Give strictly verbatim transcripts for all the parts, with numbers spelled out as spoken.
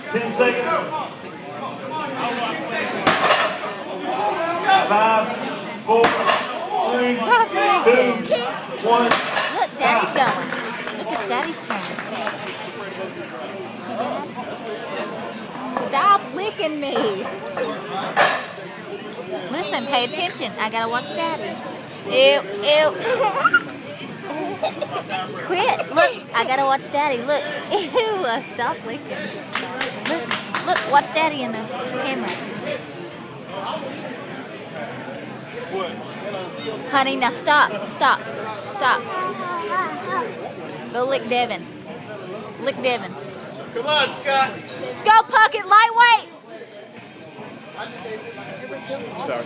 Ten seconds. Five, four, three, two, one. Look, Daddy's going. Look, it's Daddy's turn. See Dad? Stop licking me. Listen, pay attention. I gotta watch Daddy. Ew, ew. Quit. Look, I gotta watch Daddy. Look. Ew, stop licking. Look, look, watch Daddy in the camera. Honey, now stop. Stop. Stop. Go lick Devin. Lick Devin. Come on, Scott. Let's go, Puckett. Lightweight. Sorry.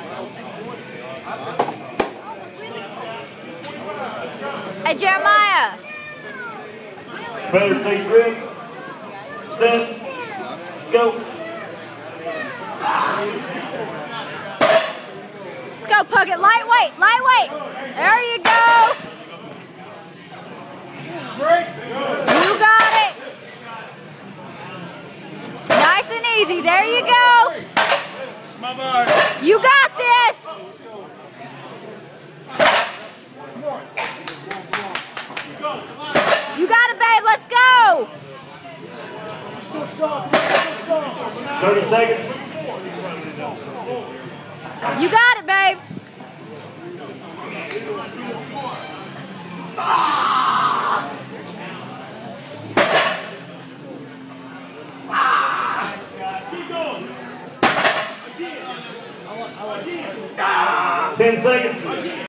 Hey, Jeremiah. Better take grip. Set. Go. Let's go, Puckett. Lightweight. Lightweight. There you go. You got it. Nice and easy. There you go. You got this. You got it, babe. Let's go. Thirty seconds. You got it, babe. Ten seconds.